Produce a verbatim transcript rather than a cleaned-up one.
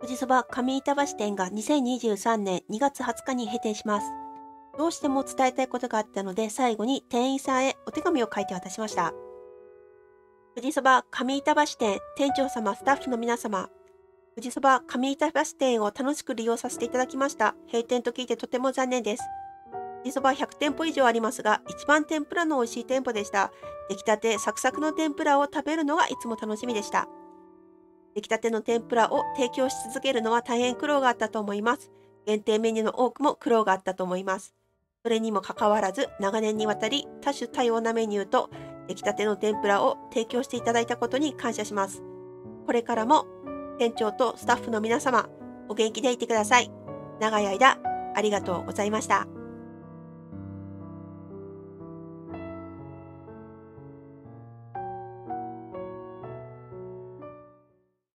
富士そば上板橋店がにせんにじゅうさんねんにがつはつかに閉店します。どうしても伝えたいことがあったので、最後に店員さんへお手紙を書いて渡しました。富士そば上板橋店店長様、スタッフの皆様、富士そば上板橋店を楽しく利用させていただきました。閉店と聞いてとても残念です。富士そばひゃくてんぽ以上ありますが、一番天ぷらの美味しい店舗でした。出来たてサクサクの天ぷらを食べるのがいつも楽しみでした。出来たての天ぷらを提供し続けるのは大変苦労があったと思います。限定メニューの多くも苦労があったと思います。それにもかかわらず、長年にわたり多種多様なメニューと出来たての天ぷらを提供していただいたことに感謝します。これからも店長とスタッフの皆様、お元気でいてください。長い間ありがとうございました。